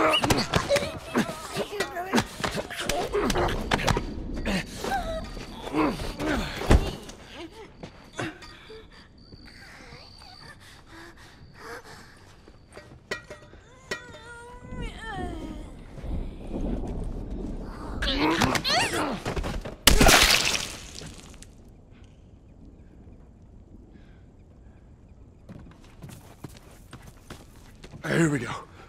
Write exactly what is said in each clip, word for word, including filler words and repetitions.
Here we go.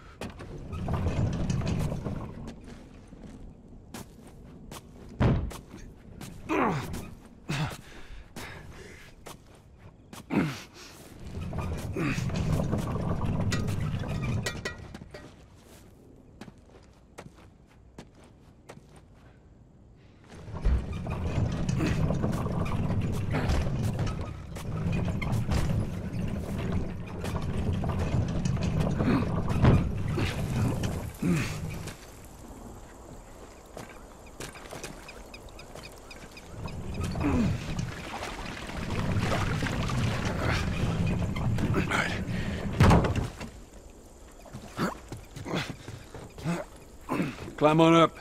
Climb on up.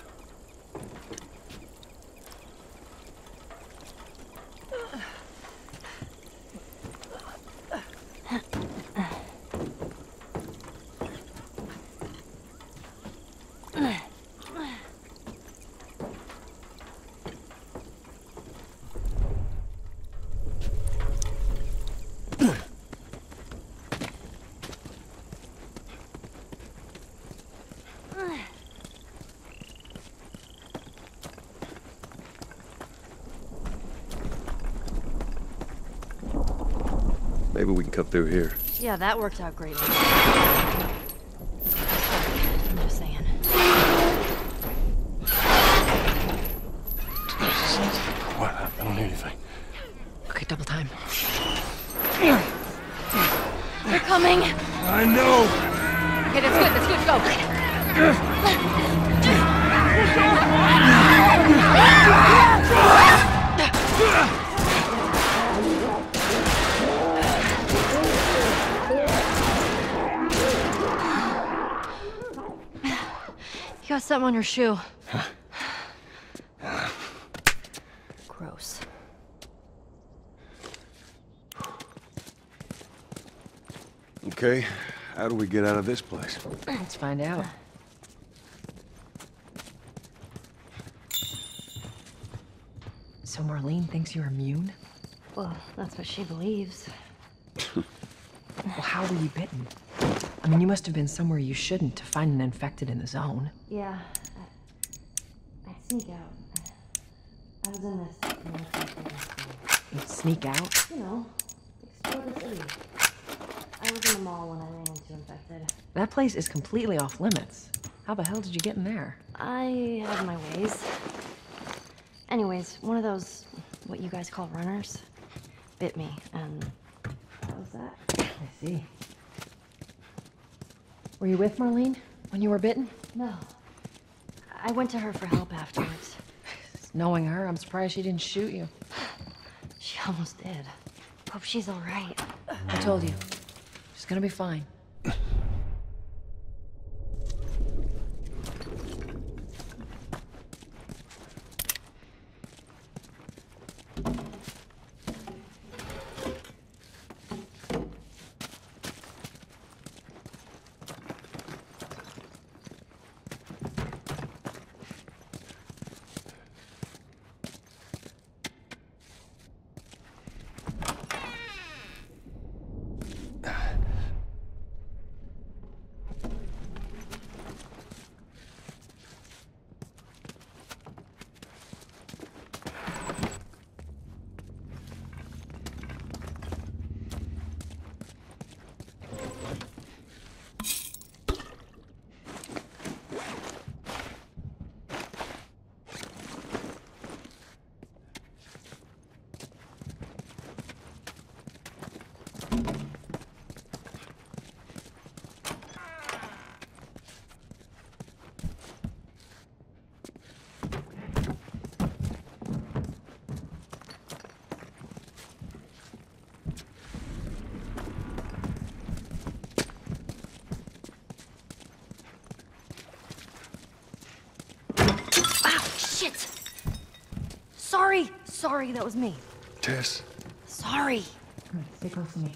Maybe we can cut through here. Yeah, that worked out great. I'm just saying. What? I don't hear anything. Okay, double time. They're coming! I know! Okay, that's good, that's good, go! You got something on your shoe. Gross. Okay, how do we get out of this place? Let's find out. So Marlene thinks you're immune? Well, that's what she believes. Well, how were you bitten? I mean, you must have been somewhere you shouldn't to find an infected in the zone. Yeah. I, I'd sneak out. I was in this... You'd sneak out? You know, explore the city. I was in the mall when I ran into infected. That place is completely off limits. How the hell did you get in there? I have my ways. Anyways, one of those, what you guys call runners, bit me, and that was that. I see. Were you with Marlene when you were bitten? No. I went to her for help afterwards. Knowing her, I'm surprised she didn't shoot you. She almost did. Hope she's all right. I told you. She's gonna be fine. Shit! Sorry, sorry, that was me. Tess. Sorry. Come on, stay close to me.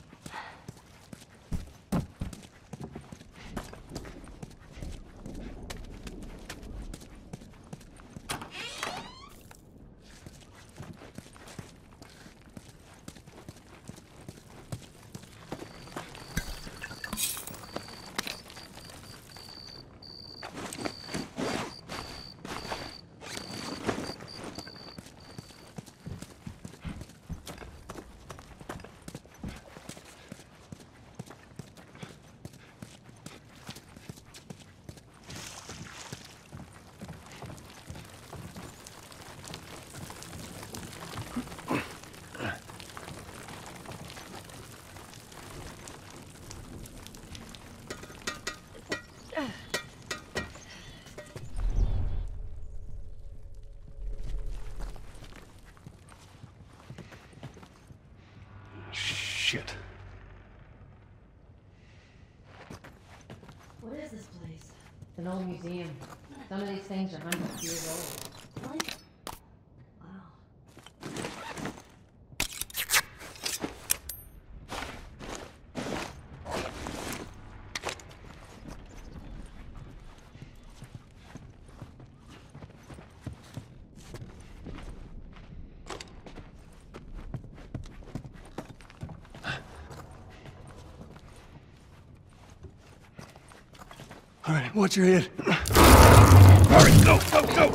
Shit. What is this place? It's an old museum. Some of these things are hundreds of years old. Really? Wow. All right, watch your head. All right, go, go, go!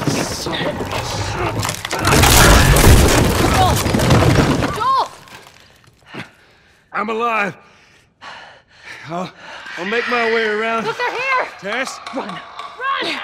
Joel! Joel! I'm alive. I'll, I'll make my way around. Look, they're here! Tess? Run! Run!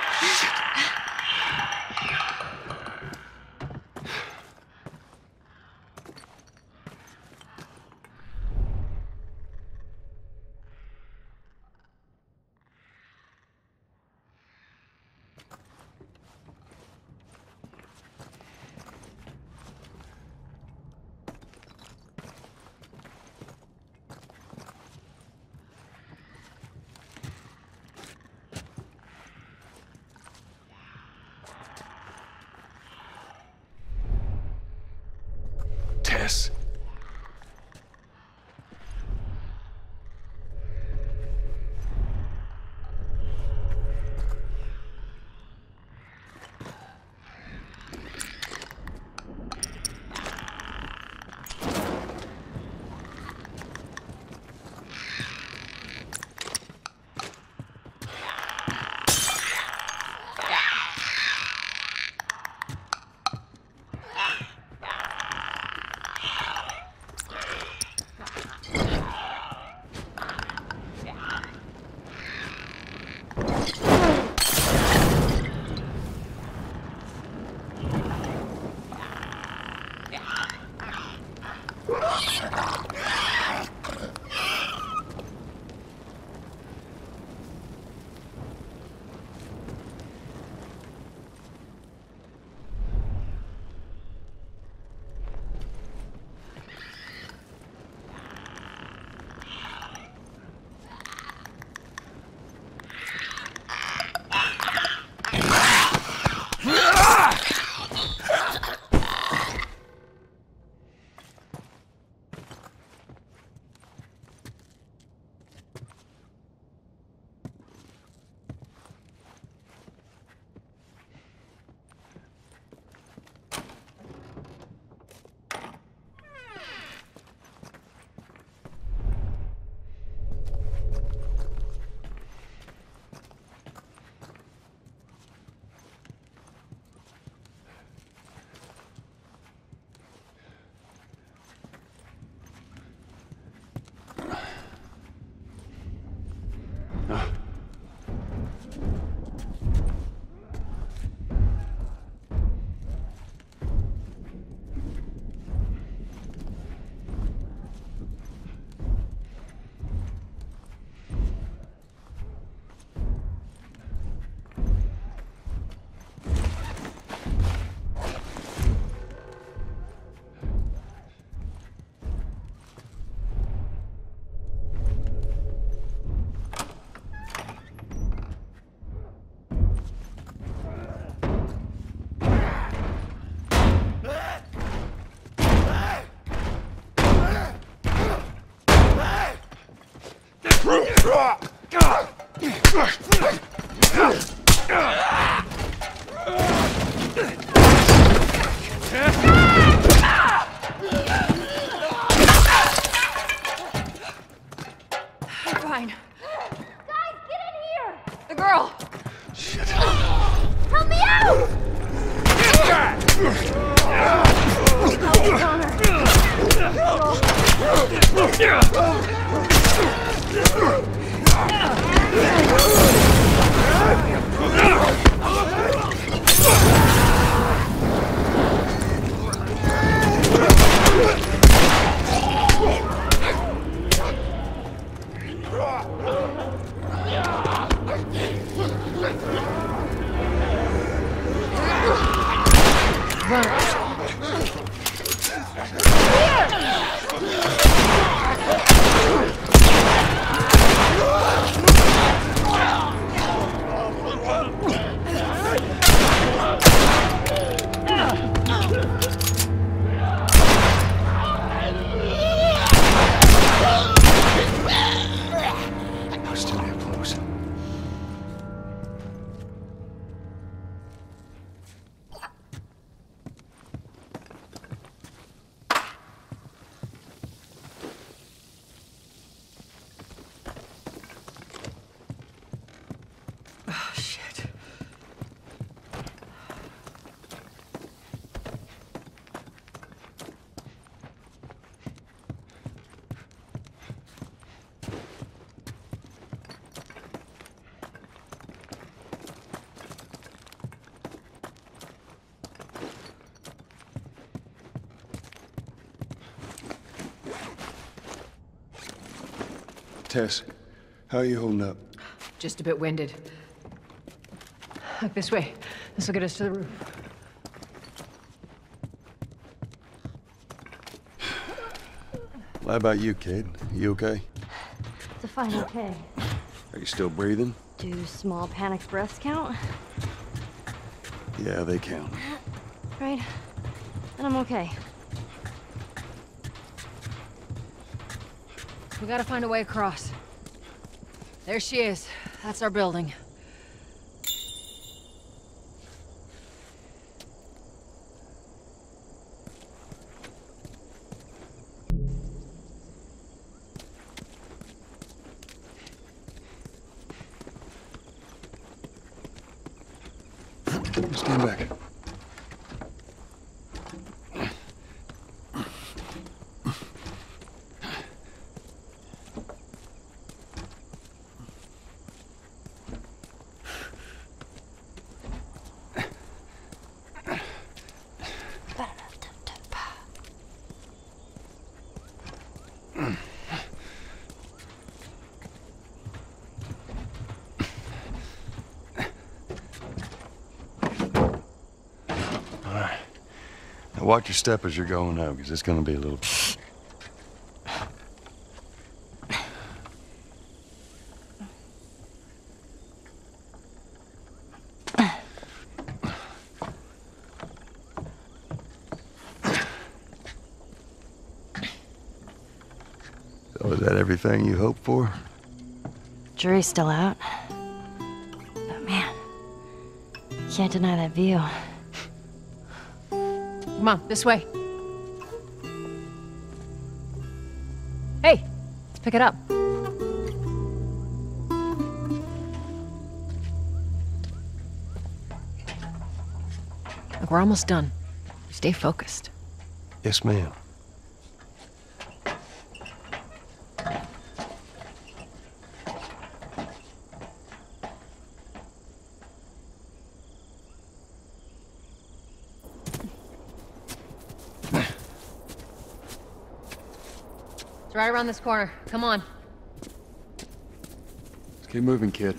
Fine. Guys, get in here! The girl! Shit. Help me out! Still here close. Oh, shit. Tess, how are you holding up? Just a bit winded. Look this way. This will get us to the roof. How about you, kid? You okay? Define okay. Are you still breathing? Do small panic breaths count? Yeah, they count. Right? Then I'm okay. We gotta find a way across. There she is. That's our building. Stand back. Watch your step as you're going out, because it's going to be a little... So is that everything you hoped for? Jury's still out. But man, can't deny that view. Come on, this way. Hey, let's pick it up. Look, we're almost done. Stay focused. Yes, ma'am. It's right around this corner. Come on. Let's keep moving, kid.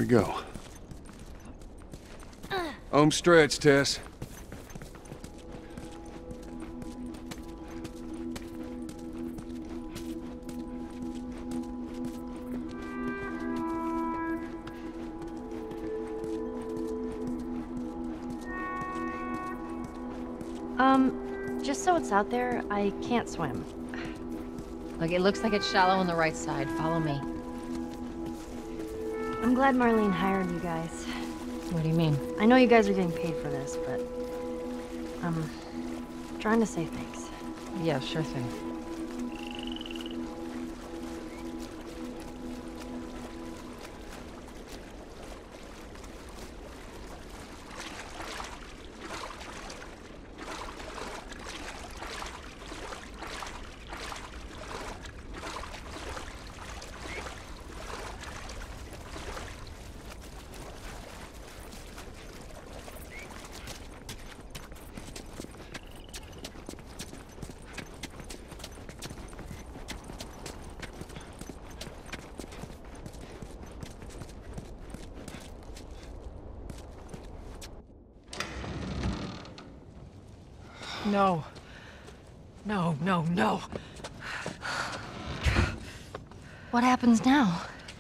we go. Home stretch, Tess. Um, just so it's out there, I can't swim. Look, it looks like it's shallow on the right side. Follow me. I'm glad Marlene hired you guys. What do you mean? I know you guys are getting paid for this, but I'm trying to say thanks. Yeah, sure thing. No. No, no, no. What happens now?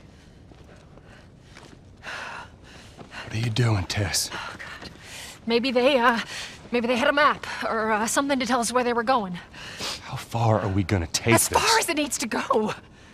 What are you doing, Tess? Maybe they, uh, maybe they had a map, or uh, something to tell us where they were going. How far are we gonna take As this? far as it needs to go.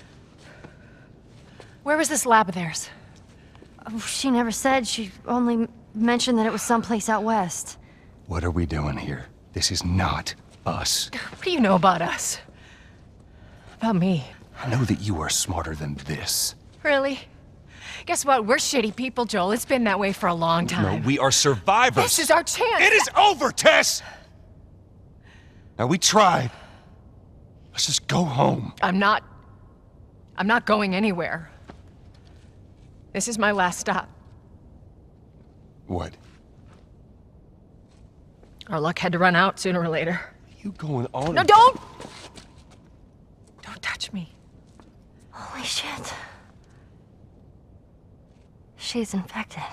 Where was this lab of theirs? Oh, she never said. She only m- mentioned that it was someplace out west. What are we doing here? This is not us. What do you know about us? About me? I know that you are smarter than this. Really? Guess what? We're shitty people, Joel. It's been that way for a long time. No, we are survivors. This is our chance. It is over, Tess! Now, we tried. Let's just go home. I'm not... I'm not going anywhere. This is my last stop. What? Our luck had to run out sooner or later. You going on? No, don't! Don't touch me. Holy shit. She's infected.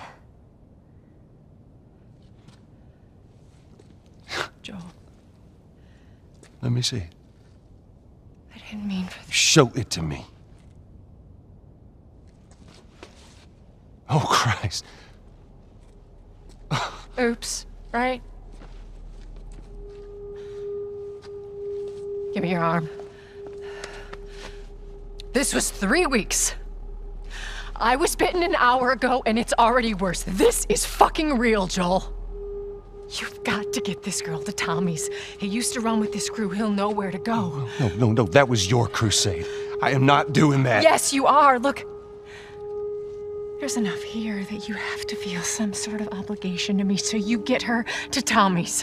Joel, Let me see. I didn't mean for this. Show it to me. Oh, Christ. Oops, right? Give me your arm. This was three weeks. I was bitten an hour ago, and it's already worse. This is fucking real, Joel. You've got to get this girl to Tommy's. He used to run with this crew. He'll know where to go. No, no, no. That was your crusade. I am not doing that. Yes, you are. Look. There's enough here that you have to feel some sort of obligation to me, so you get her to Tommy's.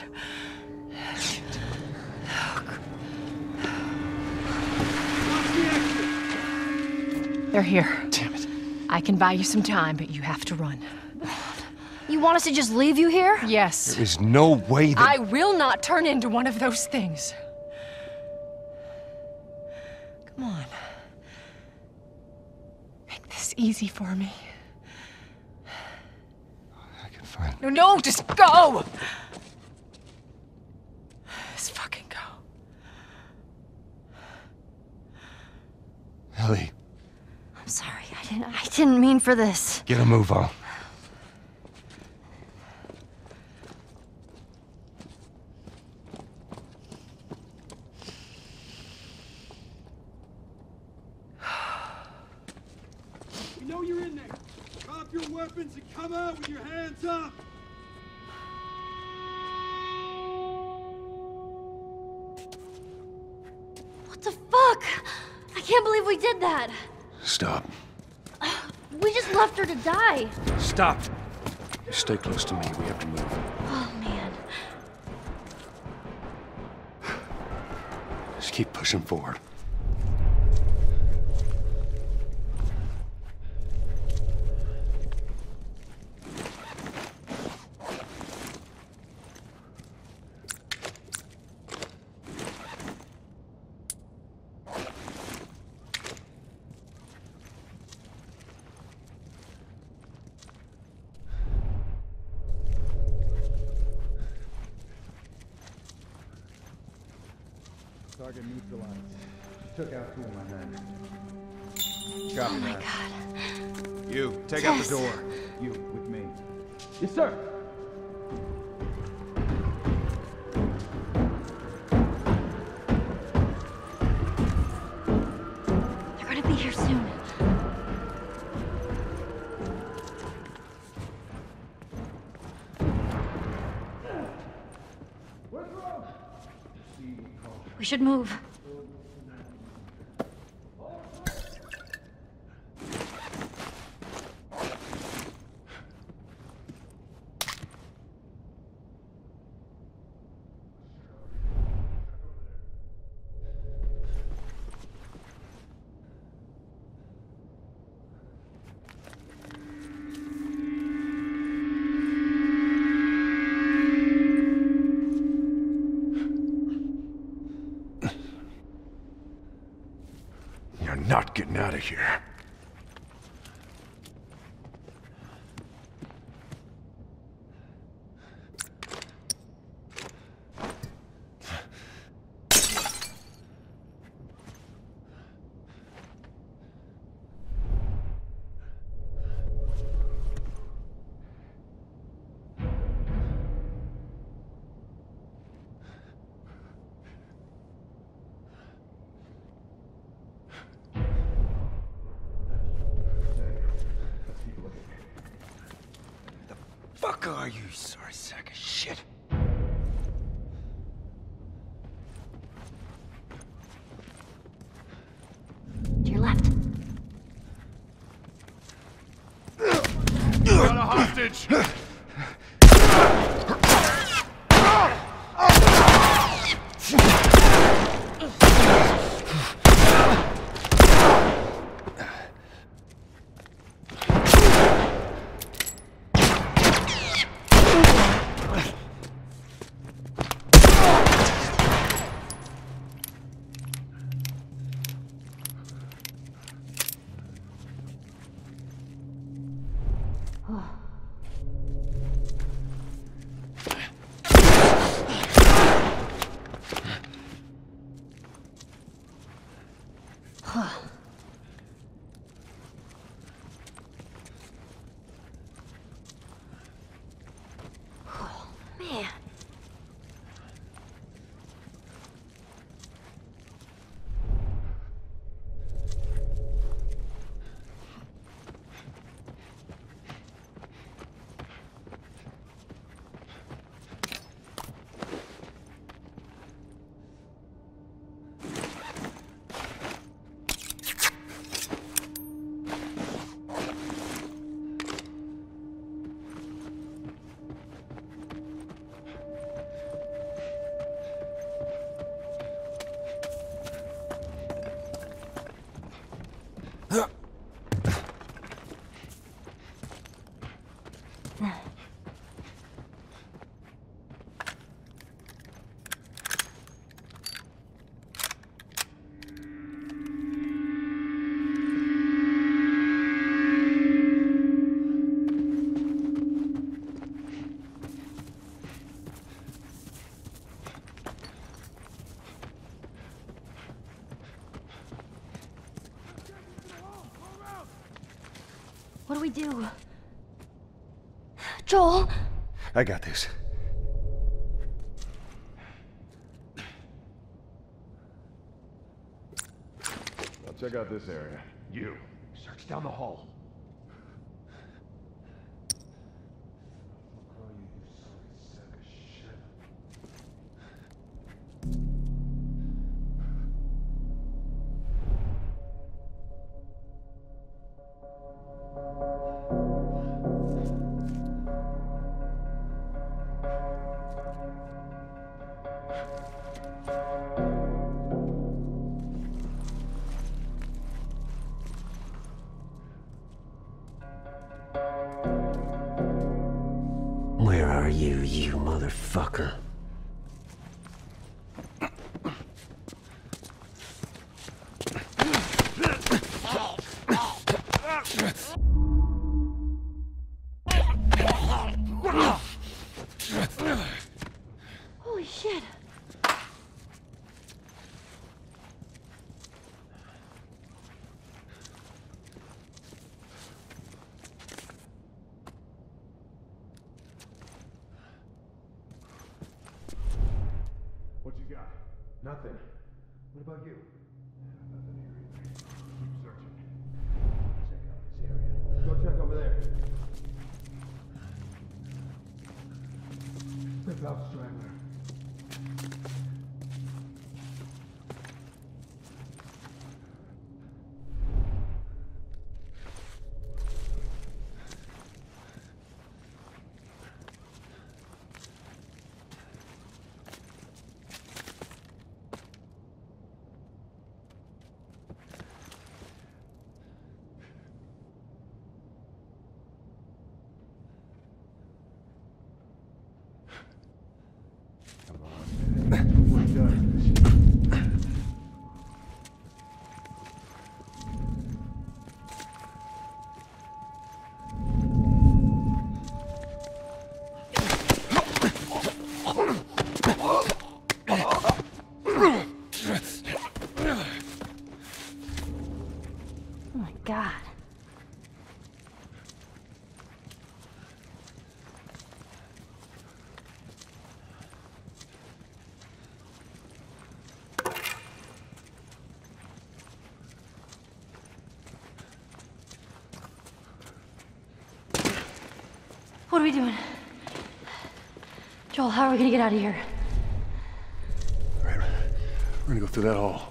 They're here. Damn it. I can buy you some time, but you have to run. You want us to just leave you here? Yes. There is no way that... I will not turn into one of those things. Come on. Make this easy for me. I can find... No, no, just go! Just fucking go. Ellie, I'm sorry. I didn't I didn't mean for this. get a move on. We know you're in there. Drop your weapons and come out with your hands up. What the fuck? I can't believe we did that. Stop. We just left her to die. Stop. Stay close to me. We have to move. Oh, man. Just keep pushing forward. Target neutralized. Took out two of my men. Copy Oh my that. god. You, take Tess. out the door. You, with me. Yes, sir. They're gonna be here soon. We should move. You're not getting out of here. Fuck are you, sorry sack of shit? To your left. Got a hostage! Man. What do we do? Joel? I got this. I'll check out this area. You, search down the hall. Where are you, you motherfucker? Holy shit. Nothing. What about you? Nothing here either. Keep searching. Check out this area. Go check over there. Step out, straggler. Oh my God. What are we doing? Joel, how are we gonna get out of here? All right, we're gonna go through that hall.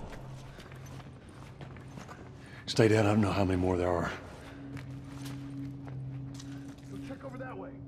Stay down, I don't know how many more there are. Go check over that way.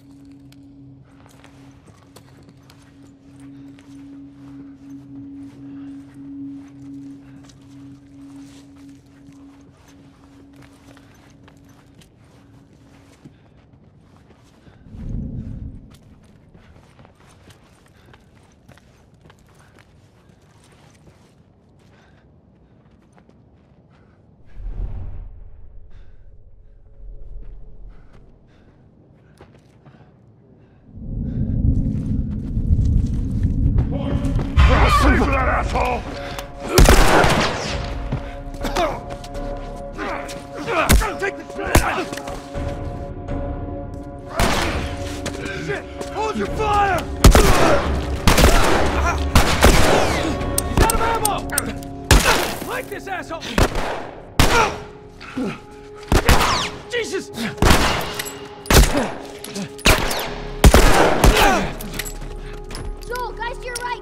Sleep for that asshole! Take the shit! Hold your fire! He's out of ammo! Like this asshole! Jesus! Joel, guys to your right!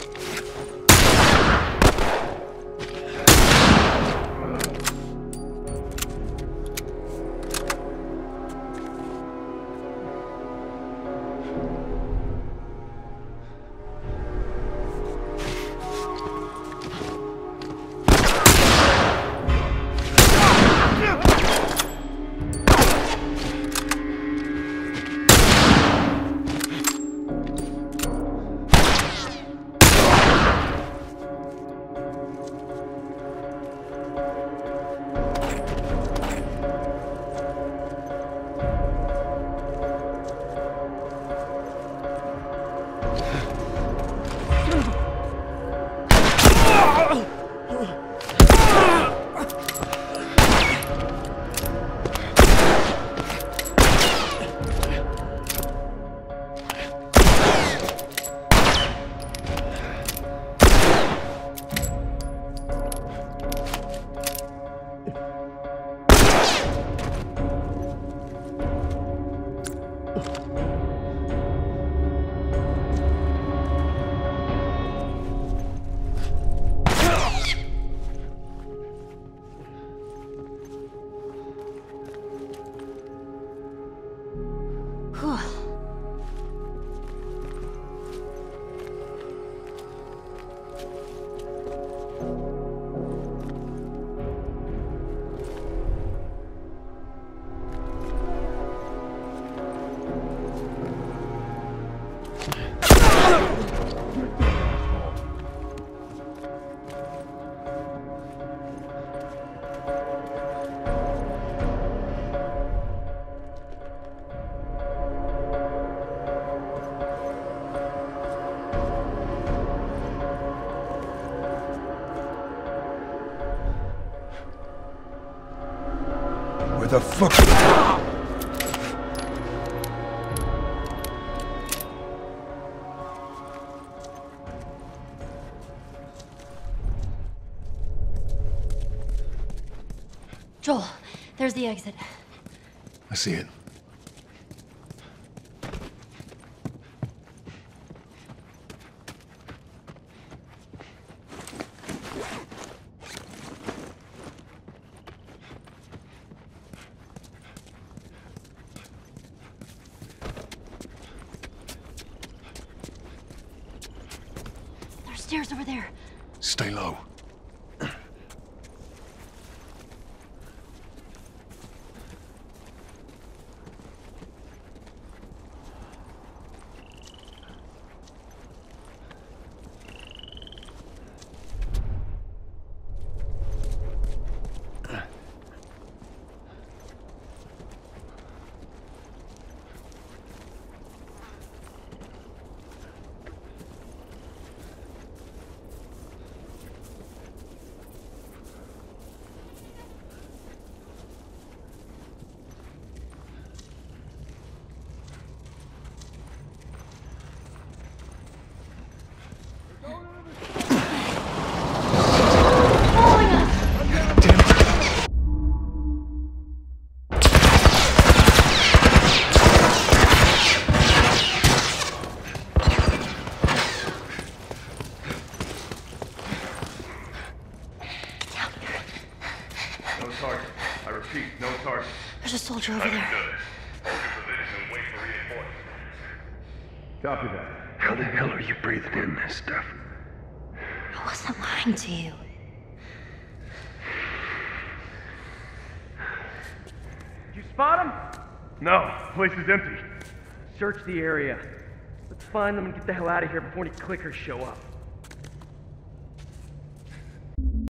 Where the fuck? Joel, there's the exit. I see it. There's stairs over there. Stay low. There's a soldier over there. Copy that. How the hell are you breathing in this stuff? I wasn't lying to you. Did you spot him? No, the place is empty. Search the area. Let's find them and get the hell out of here before any clickers show up.